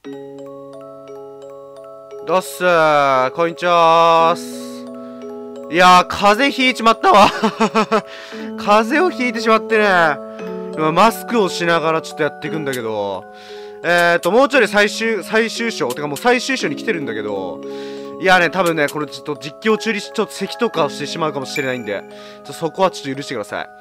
どっすー、こんにちはーす。いやー、風邪ひいちまったわ。風邪をひいてしまってね。今、マスクをしながらちょっとやっていくんだけど、もうちょいで最終章、てかもう最終章に来てるんだけど、いやね、多分ね、これちょっと実況中にちょっと咳とかをしてしまうかもしれないんで、そこはちょっと許してください。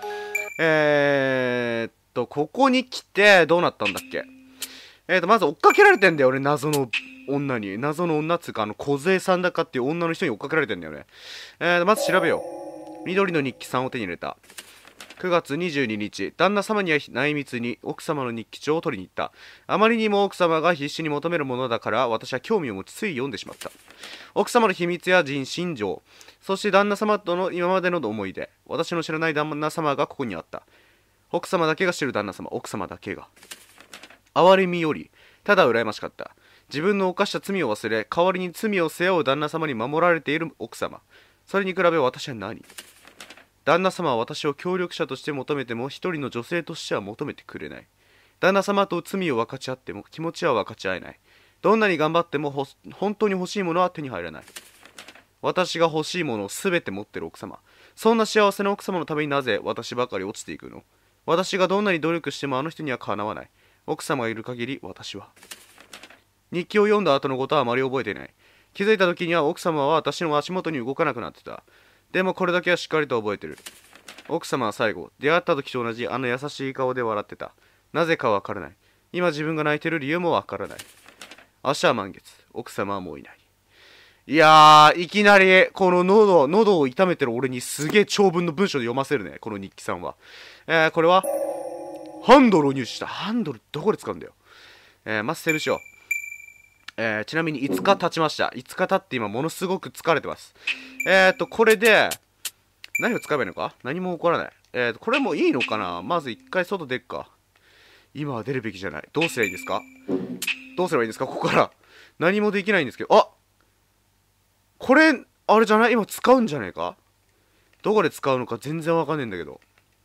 ここに来て、どうなったんだっけ。まず追っかけられてんだよ、俺、謎の女に。謎の女っつうか、梢さんだかっていう女の人に追っかけられてんだよね。まず調べよう。緑の日記3を手に入れた。9月22日、旦那様には内密に奥様の日記帳を取りに行った。あまりにも奥様が必死に求めるものだから、私は興味を持ちつい読んでしまった。奥様の秘密や心情、そして旦那様との今までの思い出、私の知らない旦那様がここにあった。奥様だけが知る旦那様、奥様だけが。哀れみより、ただ羨ましかった。自分の犯した罪を忘れ、代わりに罪を背負う旦那様に守られている奥様。それに比べ私は何？旦那様は私を協力者として求めても、一人の女性としては求めてくれない。旦那様と罪を分かち合っても、気持ちは分かち合えない。どんなに頑張っても、本当に欲しいものは手に入らない。私が欲しいものを全て持ってる奥様。そんな幸せな奥様のためになぜ私ばかり落ちていくの？私がどんなに努力してもあの人にはかなわない。奥様がいる限り私は。日記を読んだ後のことはあまり覚えていない。気づいた時には奥様は私の足元に動かなくなってた。でもこれだけはしっかりと覚えてる。奥様は最後、出会った時と同じあの優しい顔で笑ってた。なぜかわからない。今自分が泣いてる理由もわからない。明日は満月。奥様はもういない。いやー、いきなり、この喉を痛めてる俺にすげえ長文の文章で読ませるね、この日記さんは。これは、ハンドルを入手した。ハンドルどこで使うんだよ。まずセーブしよう。ちなみに5日経ちました。5日経って今ものすごく疲れてます。これで、何を使えばいいのか？何も起こらない。これもいいのかな？まず一回外出っか。今は出るべきじゃない。どうすればいいんですか？どうすればいいんですか？ここから。何もできないんですけど。あ！これ、あれじゃない？今使うんじゃねえか？どこで使うのか全然わかんねえんだけど。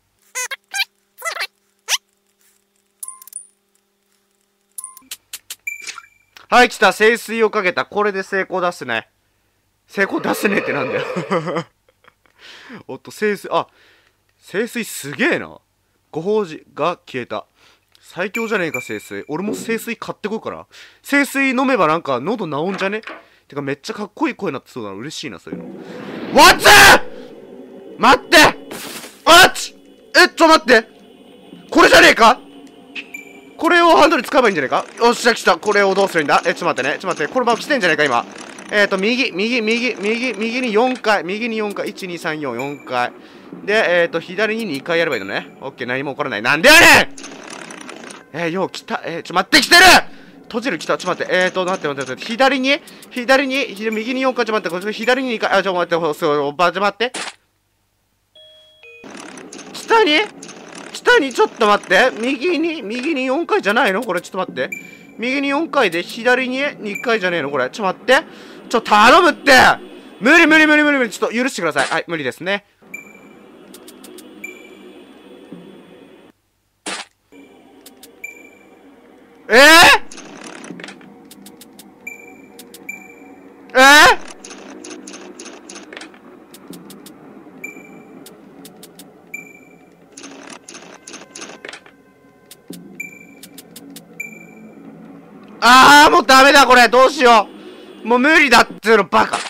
はい、来た。聖水をかけた。これで成功出すね。成功出せねえってなんだよ。おっと、聖水、聖水すげえな。ご法事が消えた。最強じゃねえか、聖水。俺も聖水買ってこうかな。聖水飲めばなんか喉治んじゃね？てかめっちゃかっこいい声になってそうだな。嬉しいな、そういうの。What？ 待って！ちょ待って！これじゃねえか？これをハンドル使えばいいんじゃねえか？よっしゃ、来た。これをどうするんだ？ちょっと待ってね。ちょっと待って。これ来てんじゃねえか、今。右に4回。右に4回。1、2、3、4、4回。で、左に2回やればいいのね。オッケー、何も起こらない。なんでやねん！よう、来た。待って、来てる！閉じる、来た。ちょっと待って。待って。右に4回。ちょっと待って。これ左に2回。ちょっと待って。下にちょっと待って。右に4回じゃないの？これちょっと待って。右に4回で左に2回じゃねえの？これ。ちょっと待って。頼むって！無理。ちょっと許してください。はい、無理ですね。もうダメだこれ。どうしよう。もう無理だっていうの、バカ。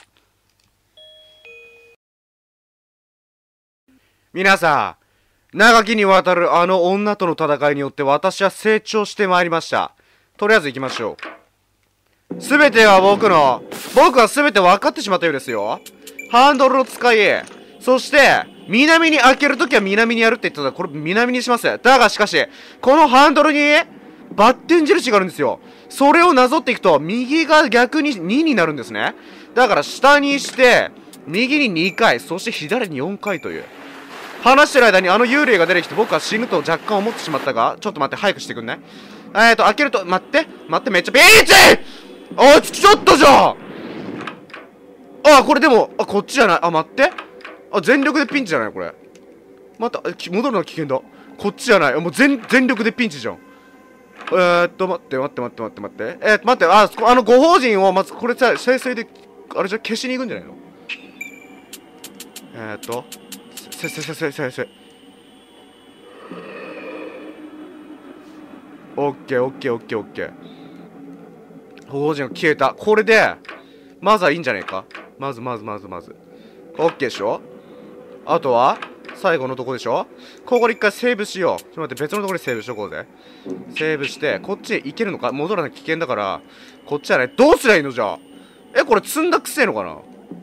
皆さん、長きにわたるあの女との戦いによって私は成長してまいりました。とりあえず行きましょう。すべては僕はすべて分かってしまったようですよ。ハンドルを使い、そして、南に開けるときは南にやるって言ってたら、これ南にします。だがしかし、このハンドルに、バッテン印があるんですよ。それをなぞっていくと、右が逆に2になるんですね。だから下にして、右に2回、そして左に4回という。話してる間にあの幽霊が出てきて僕は死ぬと若干思ってしまったが、ちょっと待って、早くしてくんない？開けると、待って、めっちゃピーチ！ちょっとじゃん！これでも、こっちじゃない。待って。全力でピンチじゃないこれ。また、戻るのは危険だ。こっちじゃない。もう全力でピンチじゃん。 待って待って待って待って待って。待って、あのご法人を、まずこれさ、生成で、あれじゃ消しに行くんじゃないの？せ。オッケーオッケーオッケーオッケー。ご法人が消えた。これで、まずはいいんじゃないか？まず。オッケーでしょ？あとは最後のとこでしょ？ここで一回セーブしよう。ちょっと待って、別のところでセーブしとこうぜ。セーブして、こっちへ行けるのか？戻らなきゃ危険だから、こっちはね、どうすりゃいいのじゃあ。これ積んだくせえのかな？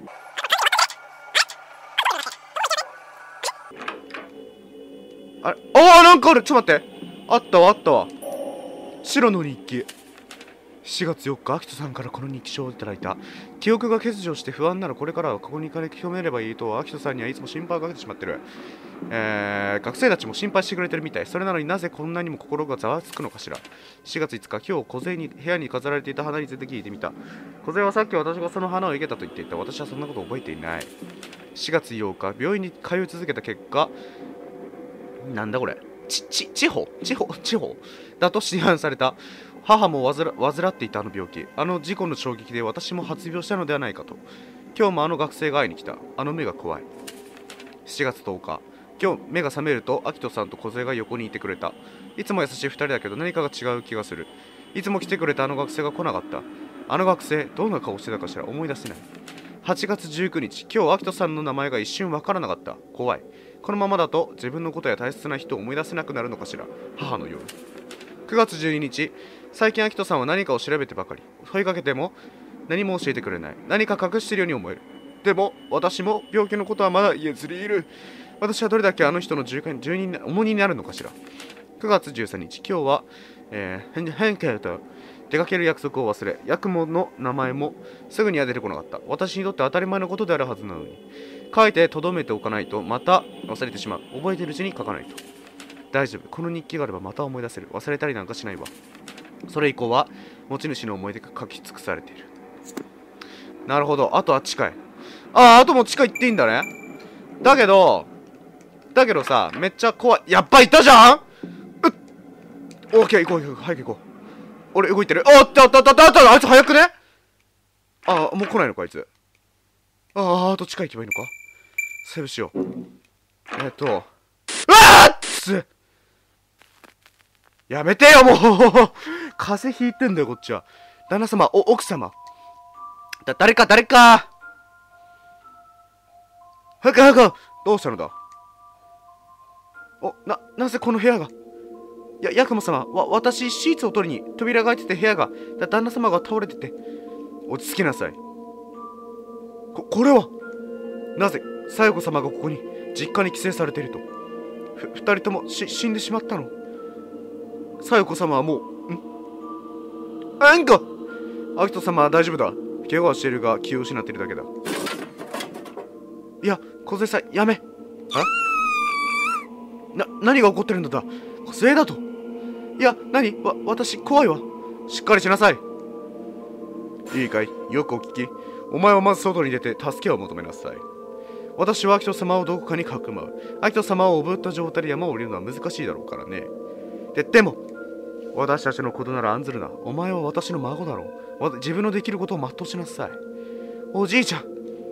あれ？なんかある！ちょっと待って。あったわ。白の日記。4月4日、アキトさんからこの日記書をいただいた。記憶が欠如して不安ならこれからはここに行かれ清めればいいと、アキトさんにはいつも心配をかけてしまってる。学生たちも心配してくれてるみたい。それなのになぜこんなにも心がざわつくのかしら。4月5日、今日、小に部屋に飾られていた花について聞いてみた。小はさっき私がその花を生けたと言っていた。私はそんなこと覚えていない。4月8日、病院に通い続けた結果、なんだこれ。地方だと診断された。母も患っていたあの病気。あの事故の衝撃で私も発病したのではないかと。今日もあの学生が会いに来た。あの目が怖い。7月10日。今日目が覚めると、アキトさんと小が横にいてくれた。いつも優しい2人だけど何かが違う気がする。いつも来てくれたあの学生が来なかった。あの学生、どんな顔してたかしら思い出せない。8月19日。今日、アキトさんの名前が一瞬わからなかった。怖い。このままだと自分のことや大切な人を思い出せなくなるのかしら。母の夜。9月12日。最近、アキトさんは何かを調べてばかり。問いかけても何も教えてくれない。何か隠しているように思える。でも、私も病気のことはまだ言えずにいる。私はどれだけあの人の重荷になるのかしら。9月13日。今日は、変形と出かける約束を忘れ、ヤクモの名前もすぐには出てこなかった。私にとって当たり前のことであるはずなのに。書いて留めておかないとまた忘れてしまう。覚えているうちに書かないと。大丈夫。この日記があればまた思い出せる。忘れたりなんかしないわ。それ以降は持ち主の思い出が書き尽くされている。なるほど。あとあっちかい。あとも地下行っていいんだね。だけどさ、めっちゃ怖い。やっぱいたじゃん。オッケー、行こう。早く行こう。俺動いてる。あったあいつ早くね。もう来ないのかあいつ。あと地下行けばいいのか。セーブしよう。やめてよもう風邪ひいてんだよこっちは。旦那様、奥様。誰か早くどうしたのだ。なぜこの部屋が。ヤクモ様、私、シーツを取りに扉が開いてて部屋が、旦那様が倒れてて。落ち着きなさい。これはなぜ、小夜子様がここに、実家に帰省されていると。二人とも死んでしまったの。小夜子様はもう、アキト様は大丈夫だ。怪我はしているが気を失っているだけだ。いや、小さん、やめ。何が起こってるんだ。小だと。いや、私、怖いわ。しっかりしなさい。いいかい、よくお聞き。お前はまず外に出て助けを求めなさい。私はアキト様をどこかにかくまう。アキト様をおぶった状態で山を降りるのは難しいだろうからね。でも、私たちのことなら案ずるな。お前は私の孫だろう。自分のできることを全うしなさい。おじいちゃん。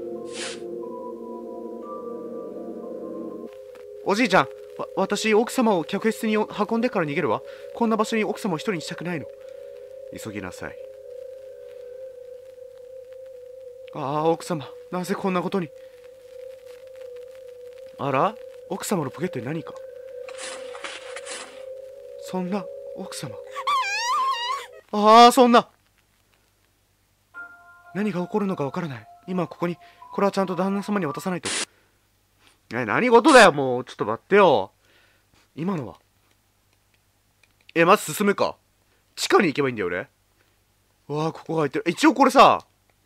私、奥様を客室に運んでから逃げるわ。こんな場所に奥様を一人にしたくないの。急ぎなさい。奥様、なぜこんなことに。あら、奥様のポケットに何か。そんな、奥様。そんな。何が起こるのかわからない。今ここに、これはちゃんと旦那様に渡さないと。何事だよ、もう。ちょっと待ってよ。今のは。まず進むか。地下に行けばいいんだよ、俺。ここが開いてる。一応これさ、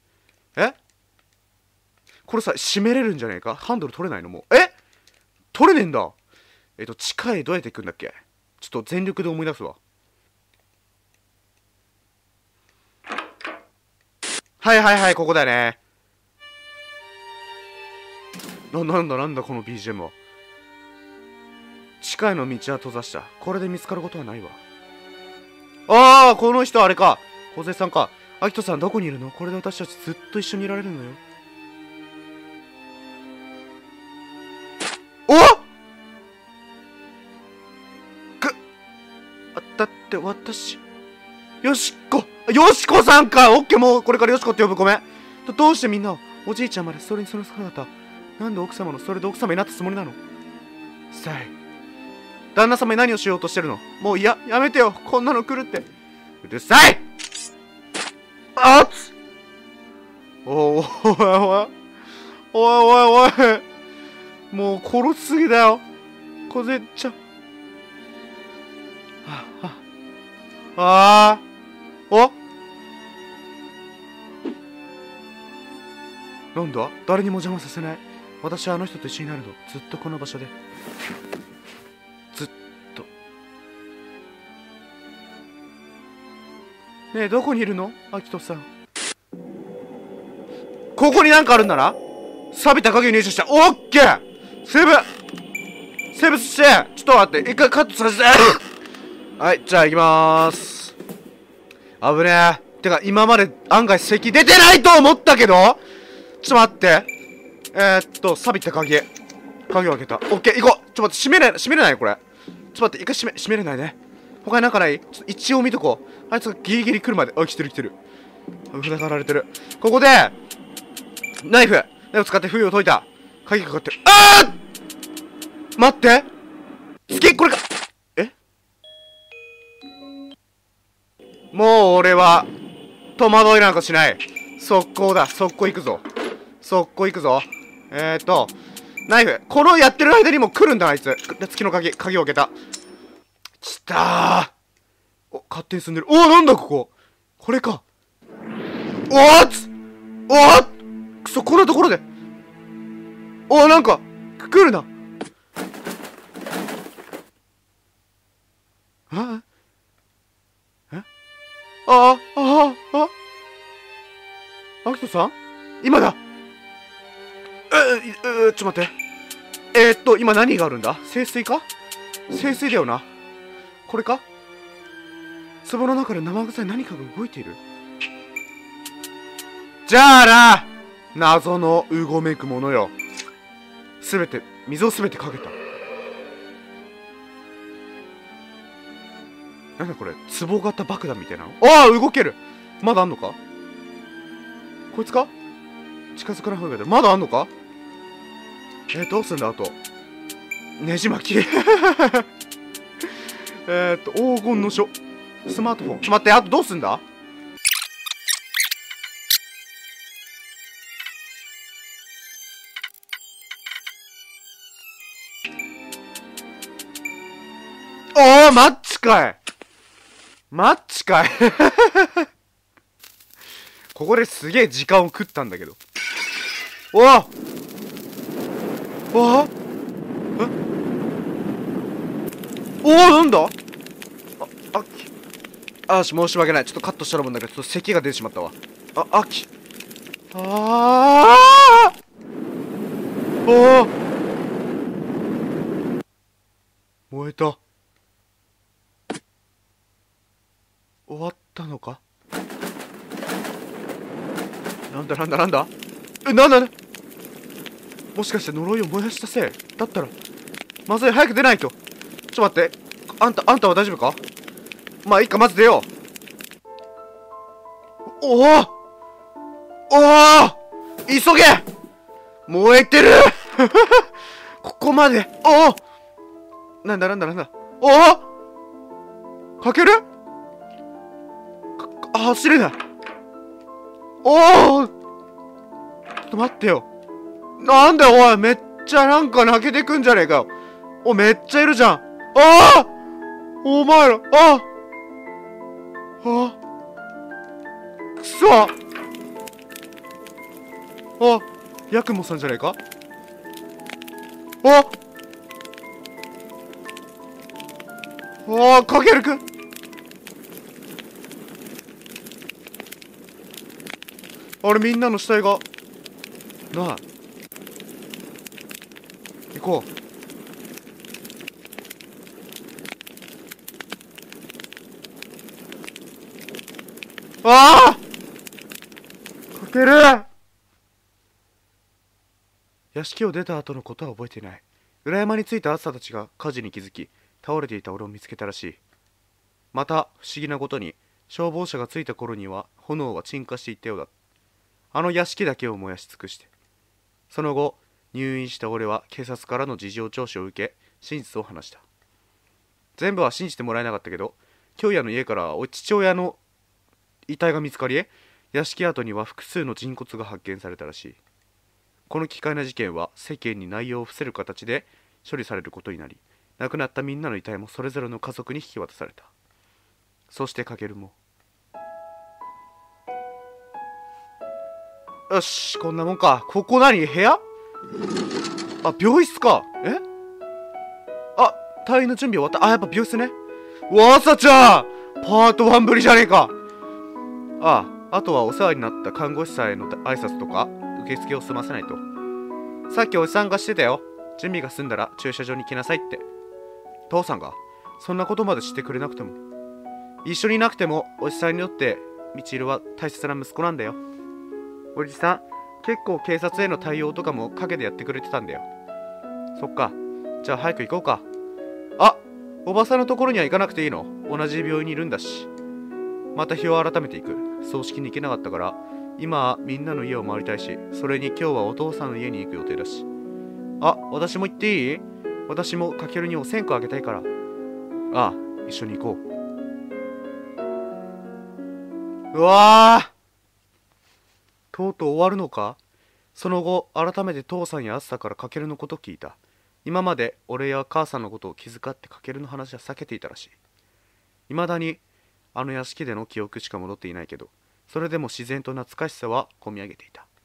これさ、閉めれるんじゃねえか。ハンドル取れないのもう。取れねえんだ。地下へどうやって行くんだっけ。ちょっと全力で思い出すわ。はい、ここだよね。なんだこの BGM は。地下への道は閉ざした。これで見つかることはないわ。 ああ、この人あれか。梢さんか。アキトさんどこにいるの？これで私たちずっと一緒にいられるのよ。おっだって私、よしこさんか。オッケー、もうこれからよしこって呼ぶ。ごめん。どうしてみんなを、おじいちゃんまでそれにその姿。なんで奥様のそれで奥様になったつもりなの？さい。旦那様に何をしようとしてるの？もうやめてよ。こんなの来るって。うるさい。あっつ。おいおい。もう殺すぎだよ。こぜちゃん。お？なんだ？誰にも邪魔させない。私はあの人と一緒になるの。ずっとこの場所で。ずっと。ねえ、どこにいるの？アキトさん。ここになんかあるんだな。錆びた鍵を入手した。オッケー。セーブして、ちょっと待って。一回カットさせて。はい、じゃあ行きまーす。危ねえ。てか、今まで案外咳出てないと思ったけど、ちょっと待って。錆びた鍵を開けた。オッケー、行こう。ちょっと待って、閉めれないこれ。ちょっと待って、一回閉めれないね。他になんかない？ちょっと一応見とこう。あいつがギリギリ来るまで。あ、来てる。塞がられてる。ここで、ナイフ使って封を解いた。鍵かかってる。待って。これか。もう俺は、戸惑いなんかしない。速攻行くぞ。ナイフ。このやってる間にも来るんだ、あいつ。月の鍵を開けた。来たー。勝手に進んでる。なんだここ。これか。くそ、こんなところで。なんか、来るな。アキトさん？今だ。ちょっと待って。今何があるんだ？聖水か？聖水だよな。これか？壺の中で生臭い何かが動いている。じゃあな、謎のうごめくものよ。水をすべてかけた。なんだこれ、壺型爆弾みたいなの？動ける。まだあんのか？こいつか？近づかない方がいい。まだあんのか？どうすんだあと。ねじ巻き。黄金の書。スマートフォン。ちょっと待って、あとどうすんだ？マッチかい。ここですげえ時間を食ったんだけど。なんだ？申し訳ない。ちょっとカットしたらもんだけど、ちょっと咳が出てしまったわ。燃えた。終わったのか？なんだなんだもしかして呪いを燃やしたせいだったら、まずい、早く出ないと。ちょっと待って。あんたは大丈夫か？まあいいか、まず出よう。急げ！燃えてる。ここまで。なんだ。かける？走れない。ちょっと待ってよ。なんだよ、おい、めっちゃなんか泣けてくんじゃねえかよ。めっちゃいるじゃん。お前ら、くそ。ヤクモさんじゃねえか。かけるくん。あれ、みんなの死体がない。行こう。 あかける。屋敷を出た後のことは覚えていない。裏山に着いたあつさたちが火事に気づき、倒れていた俺を見つけたらしい。また不思議なことに、消防車が着いた頃には炎は鎮火していったようだ。あの屋敷だけを燃やし尽くして。その後、入院した俺は警察からの事情聴取を受け、真実を話した。全部は信じてもらえなかったけど、京也の家から父親の遺体が見つかり、屋敷跡には複数の人骨が発見されたらしい。この奇怪な事件は世間に内容を伏せる形で処理されることになり、亡くなったみんなの遺体もそれぞれの家族に引き渡された。そしてかけるも。よし、こんなもんか。ここ何？部屋？あ、病室か。あ、退院の準備終わった。あ、やっぱ病室ね。うわ、朝ちゃんパート1ぶりじゃねえか。あとはお世話になった看護師さんへの挨拶とか受付を済ませないと。さっきおじさんがしてたよ。準備が済んだら駐車場に来なさいって。父さんがそんなことまでしてくれなくても、一緒にいなくてもおじさんにとってみちるは大切な息子なんだよ。おじさん結構警察への対応とかも陰でやってくれてたんだよ。そっか、じゃあ早く行こうか。あ、おばさんのところには行かなくていいの？同じ病院にいるんだし。また日を改めていく。葬式に行けなかったから今はみんなの家を回りたいし、それに今日はお父さんの家に行く予定だし。あ、私も行っていい？私もかけるにお線香あげたいから。ああ、一緒に行こう。うわー、とうとう終わるのか。その後改めて父さんやあつさからかけるのことを聞いた。今まで俺や母さんのことを気遣ってかけるの話は避けていたらしい。未だにあの屋敷での記憶しか戻っていないけど、それでも自然と懐かしさはこみ上げていた。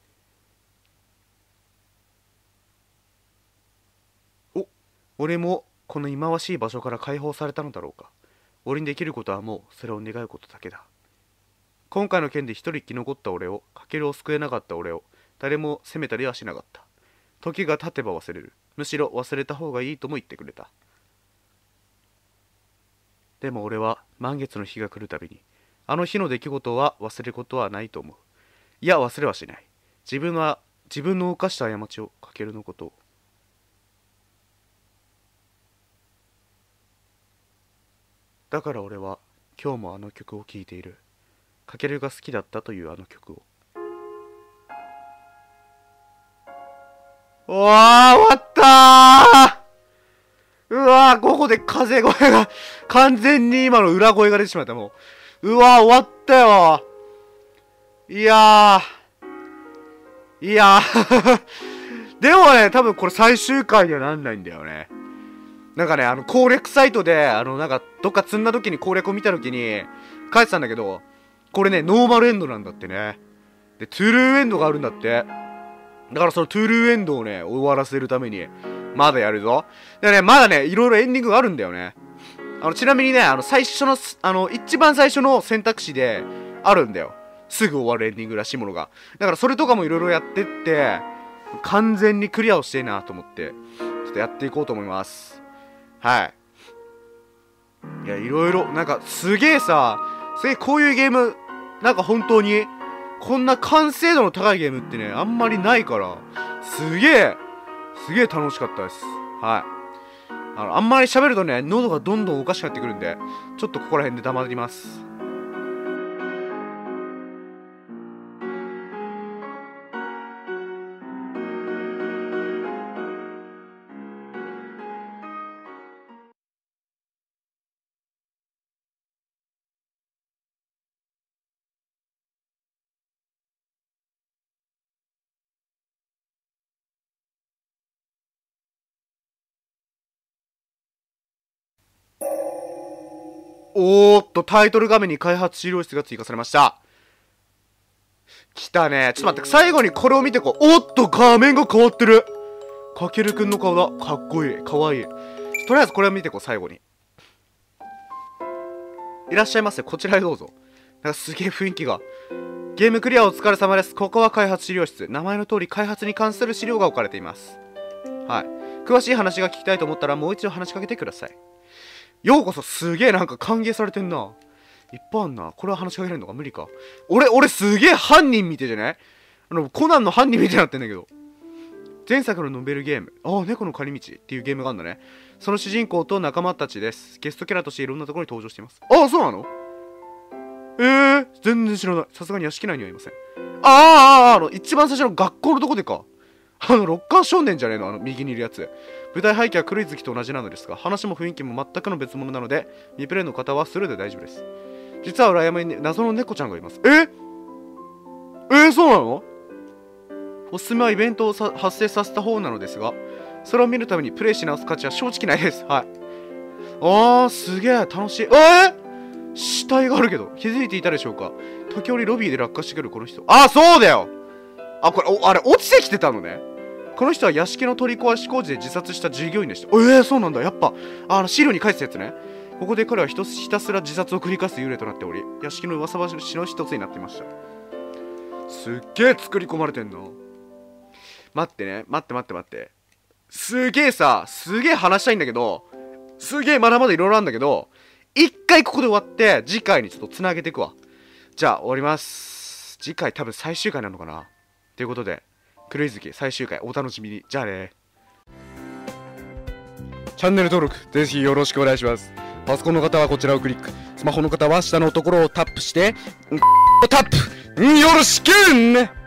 お、俺もこの忌まわしい場所から解放されたのだろうか。俺にできることはもうそれを願うことだけだ。今回の件で一人生き残った俺を、かけるを救えなかった俺を誰も責めたりはしなかった。時が経てば忘れる。むしろ忘れた方がいいとも言ってくれた。でも俺は満月の日が来るたびに、あの日の出来事は忘れることはないと思う。いや、忘れはしない。自分の犯した過ちをかけるのことを。だから俺は今日もあの曲を聴いている。かけるが好きだったというあの曲を。うわー、終わったー。うわー、ここで風声が完全に今の裏声が出てしまった。もううわー、終わったよ。いやでもね、多分これ最終回にはなんないんだよね。なんかね、攻略サイトでなんかどっか積んだ時に攻略を見た時に書いてたんだけど、これねノーマルエンドなんだってね。でトゥルーエンドがあるんだって。だからそのトゥルーエンドをね終わらせるためにまだやるぞ。でね、まだねいろいろエンディングがあるんだよね。ちなみにね、最初の一番最初の選択肢であるんだよ、すぐ終わるエンディングらしいものが。だからそれとかもいろいろやってって、完全にクリアをしてえなと思って、ちょっとやっていこうと思います。はい。いや、いろいろなんかすげえこういうゲーム、なんか本当にこんな完成度の高いゲームってねあんまりないから、すげえ楽しかったです。はい。あんまり喋るとね喉がどんどんおかしくなってくるんで、ちょっとここら辺で黙ります。おーっと、タイトル画面に開発資料室が追加されました。来たね。ちょっと待って、最後にこれを見てこう。おっと、画面が変わってる。かけるくんの顔だ。かっこいい。かわいい。とりあえずこれを見てこう、最後に。いらっしゃいませ。こちらへどうぞ。なんかすげえ雰囲気が。ゲームクリアお疲れ様です。ここは開発資料室。名前の通り開発に関する資料が置かれています。はい。詳しい話が聞きたいと思ったらもう一度話しかけてください。ようこそ。すげえなんか歓迎されてんな。 いっぱいあんな。これは話しかけられるのか無理か。俺すげえ犯人みてえじゃない？コナンの犯人みたいになってんだけど。前作のノベルゲーム、猫の狩り道っていうゲームがあるんだね。その主人公と仲間たちです。ゲストキャラとしていろんなところに登場しています。そうなの？全然知らない。さすがに屋敷内にはいません。一番最初の学校のとこでか。ロッカー少年じゃねえの？右にいるやつ。舞台背景は狂い好きと同じなのですが、話も雰囲気も全くの別物なので、未プレイの方はスルーで大丈夫です。実は裏山に、謎の猫ちゃんがいます。そうなの？おすすめはイベントを発生させた方なのですが、それを見るためにプレイし直す価値は正直ないです。はい。すげえ楽しい。死体があるけど、気づいていたでしょうか？時折ロビーで落下してくるこの人。そうだよ！これ、あれ、落ちてきてたのね。この人は屋敷の取り壊し工事で自殺した従業員でした。そうなんだ。やっぱ、資料に書いてたやつね。ここで彼はひたすら自殺を繰り返す幽霊となっており、屋敷の噂話の一つになっていました。すっげえ作り込まれてんの。待って。すげえ話したいんだけど、すげえまだまだいろいろあるんだけど、一回ここで終わって、次回にちょっとつなげていくわ。じゃあ終わります。次回多分最終回なのかな。ということで、狂い月最終回お楽しみに。じゃあね。チャンネル登録ぜひよろしくお願いします。パソコンの方はこちらをクリック、スマホの方は下のところをタップして、タップよろしくね。